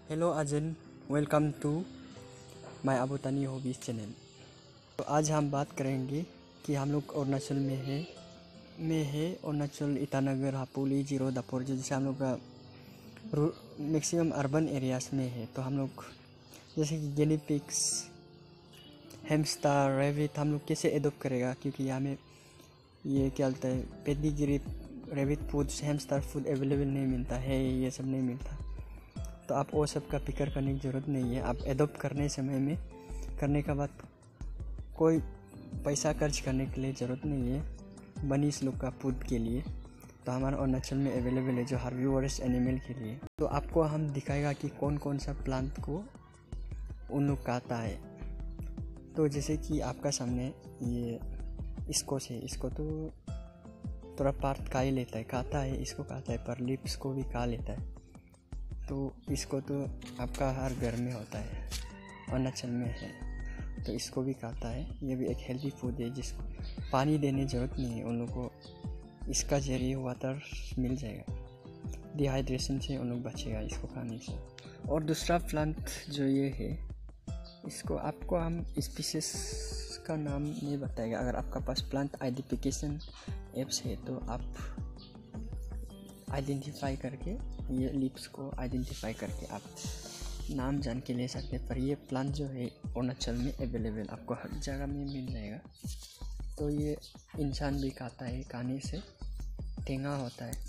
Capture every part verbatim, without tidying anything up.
Hello अजन, welcome to my Apatani hobbies channel. तो आज हम बात करेंगे कि हम लोग अरुणाचल में है में है अरुणाचल ईटानगर, हापोली, जीरो, दापोर, जो जैसे हम लोग का मैक्सिमम अर्बन एरियाज़ में है। तो हम लोग जैसे कि गिनी पिग्स, हैमस्टर, रैबिट हम लोग कैसे एडॉप्ट करेगा, क्योंकि यहाँ में ये क्या बोलता है pedigree, rabbit food, hamster food available नहीं मिलता है, ये सब नहीं मिलता। तो आप वो सब का फिक्र करने की ज़रूरत नहीं है। आप एडॉप्ट करने समय में करने के बाद कोई पैसा खर्च करने के लिए ज़रूरत नहीं है बनीस लोग का फूड के लिए। तो हमारा अरुणाचल में अवेलेबल है जो हार्बीवोरस एनिमल के लिए। तो आपको हम दिखाएगा कि कौन कौन सा प्लांट को उन लोग खाता है। तो जैसे कि आपका सामने ये इसको से इसको तो थोड़ा पार्ट खा ही लेता है, खाता है, इसको खाता है, पर लिप्स को भी खा लेता है। तो इसको तो आपका हर घर में होता है, अरुणाचल में है, तो इसको भी खाता है। ये भी एक हेल्दी फूड है जिसको पानी देने की ज़रूरत नहीं है। उन लोगों को इसका जरिए वाटर मिल जाएगा, डिहाइड्रेशन से उन लोग बचेगा इसको खाने से। और दूसरा प्लांट जो ये है, इसको आपको हम स्पीशीज का नाम नहीं बताएगा। अगर आपका पास प्लांट आइडेंटिफिकेशन एप्स है तो आप आइडेंटिफाई करके ये लिप्स को आइडेंटिफाई करके आप नाम जान के ले सकते हैं। पर ये प्लांट जो है अरुणाचल में अवेलेबल आपको हर जगह में मिल जाएगा। तो ये इंसान भी खाता है, खाने से टेंगा होता है।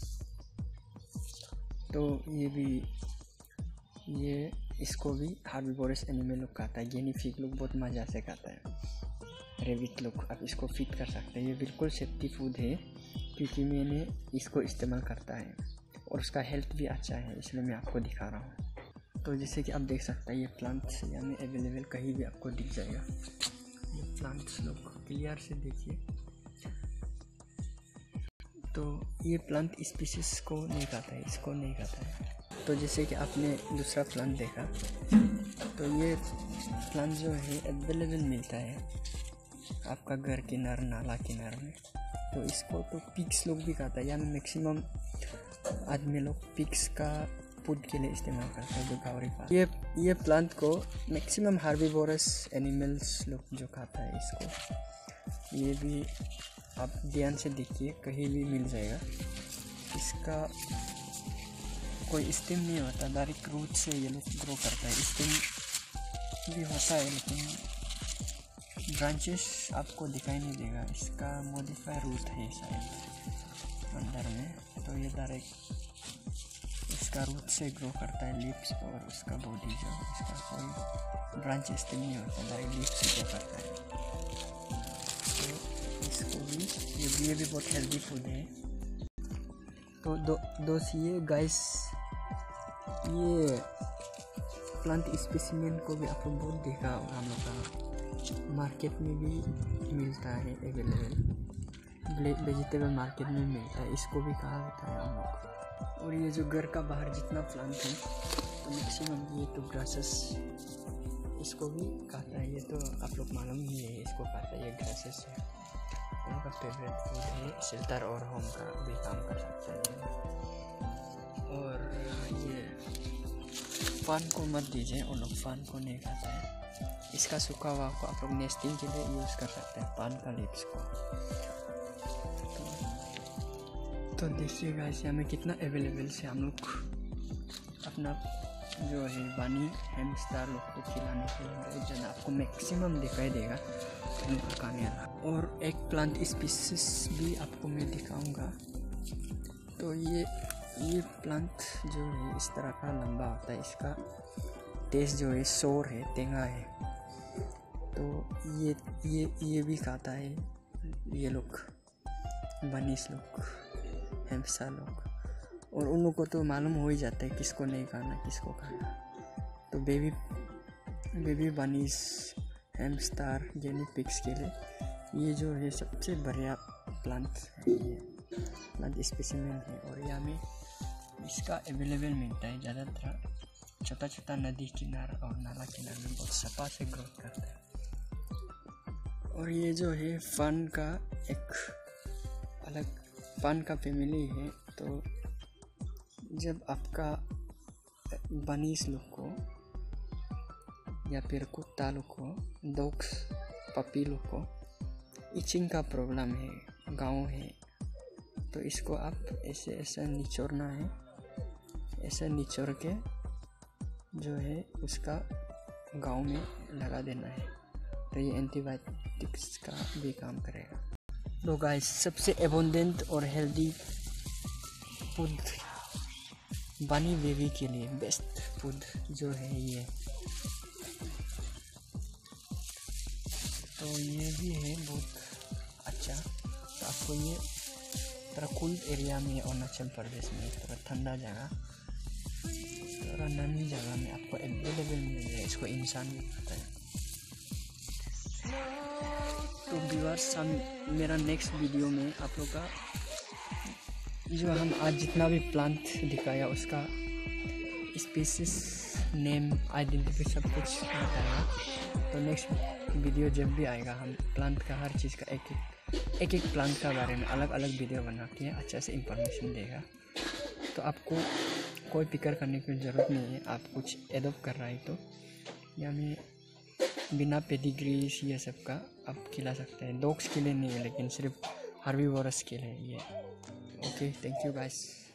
तो ये भी ये इसको भी हार्बीवोरस एनिमल लोग खाता है। गिनी पिग लोग बहुत मज़ा से खाता है, रैबिट लोग आप इसको फीड कर सकते हैं। ये बिल्कुल सेफ्टी फूड है क्योंकि मैंने इसको इस्तेमाल करता है और उसका हेल्थ भी अच्छा है, इसलिए मैं आपको दिखा रहा हूँ। तो जैसे कि आप देख सकते हैं ये प्लांट्स यहाँ में अवेलेबल कहीं भी आपको दिख जाएगा। ये प्लांट्स लोग क्लियर से देखिए। तो ये प्लांट स्पीशीज को नहीं खाता है, इसको नहीं खाता है। तो जैसे कि आपने दूसरा प्लांट देखा, तो ये प्लांट जो है अवेलेबल मिलता है आपका घर किनार, नाला किनार में। तो इसको तो पिग्स लोग भी खाता है। यहाँ में मैक्सिमम आदमी लोग पिग्स का फूड के लिए इस्तेमाल करते हैं, जो गावरी पाल। ये ये प्लांट को मैक्सिमम हार्बीवोरस एनिमल्स लोग जो खाता है इसको। ये भी आप ध्यान से देखिए, कहीं भी मिल जाएगा। इसका कोई स्टेम नहीं होता, डायरेक्ट रूट से ये लोग ग्रो करता है। स्टेम भी होता है लेकिन ब्रांचेस आपको दिखाई नहीं देगा। इसका मॉडिफाई रूट है शायद अंदर में। तो ये डायरेक्ट इसका रूट से ग्रो करता है लिप्स, और उसका बॉडी जो इसका कोई ब्रांच स्टेम नहीं होता, डायरेक्ट लिप्स से ग्रो करता है। तो इसको भी ये भी ये भी बहुत हेल्दी फूड है। तो दो दोस्त ये गाइस, ये प्लांट स्पेसिमेन को भी आप लोग बहुत देखा होगा, हम लोग का मार्केट में भी मिलता है अवेलेबल, वेजिटेबल मार्केट में मिलता है। इसको भी कहा जाता है हम लोग। और ये जो घर का बाहर जितना प्लांट है तो मैक्सिमम ये तो ग्रासेस इसको भी खाता है। ये तो आप लोग मालूम ही है, इसको खाता है, ये ग्रासेस है। उनका फेवरेट फूड है, शेल्टर और होम का भी काम कर सकता है। और ये फान को मत दीजिए, उन लोग फान को नहीं खाता है। इसका सूखा हुआ को आप लोग नेस्टिंग के लिए यूज़ कर सकते हैं, पान का लिप्स को। तो, तो देखिए गाइस, यहाँ में कितना अवेलेबल से हम लोग अपना जो है बानी हैमस्टर लोग को खिलाने के लिए बहुत ज़्यादा आपको मैक्सिमम दिखाई देगा उनका खाने वाला। और एक प्लांट स्पीसीज भी आपको मैं दिखाऊंगा। तो ये ये प्लांट जो है इस तरह का लंबा होता है, इसका टेस्ट जो है सोर है, टेंगा है। तो ये ये ये भी खाता है ये लोग, बनीस लोग, हैमस्टर लोग। और उन लोग को तो मालूम हो ही जाता है किसको नहीं खाना, किसको खाना। तो baby baby bunnies, hamster, guinea pigs के लिए ये जो है सबसे बढ़िया प्लांट है, ये प्लांट स्पेसिमेन है। और यहाँ में इसका अवेलेबल मिलता है ज़्यादातर छोटा छोटा नदी किनार और नाला किनार में, बहुत सफा से ग्रोथ करता है। और ये जो है फन का एक अलग फन का फैमिली है। तो जब आपका बनीस लोग को या फिर कुत्ता लोग को, डॉग्स, पपी लोग को इचिंग का प्रॉब्लम है, गाँव है, तो इसको आप ऐसे ऐसा निचोड़ना है, ऐसा निचोड़ के जो है उसका गाँव में लगा देना है, तो ये एंटीबायोटिक्स का भी काम करेगा। तो गाइस, सबसे एबंडेंट और हेल्दी फूड बनी बेबी के लिए बेस्ट फूड जो है ये, तो ये भी है बहुत अच्छा। तो आपको ये थोड़ा कूल एरिया में, अरुणाचल प्रदेश में थोड़ा ठंडा जगह, थोड़ा नमी जगह में आपको अवेलेबल मिल जाए, इसको इंसान भी खाता है। तो व्यूअर्स, हम मेरा नेक्स्ट वीडियो में आप लोग का जो हम आज जितना भी प्लांट दिखाया उसका स्पीसीज नेम, आइडेंटिफाई सब कुछ बताएगा। तो नेक्स्ट वीडियो जब भी आएगा हम प्लांट का हर चीज़ का एक एक एक एक प्लांट का बारे में अलग अलग वीडियो बना के अच्छा से इंफॉर्मेशन देगा। तो आपको कोई फिक्र करने की ज़रूरत नहीं है, आप कुछ एडॉप्ट कर रहा है तो या में बिना पेडिग्रीज ये सब का आप खिला सकते हैं। डॉग्स के लिए नहीं है, लेकिन सिर्फ हर्बीवोरस के लिए ये। Okay, thank you guys.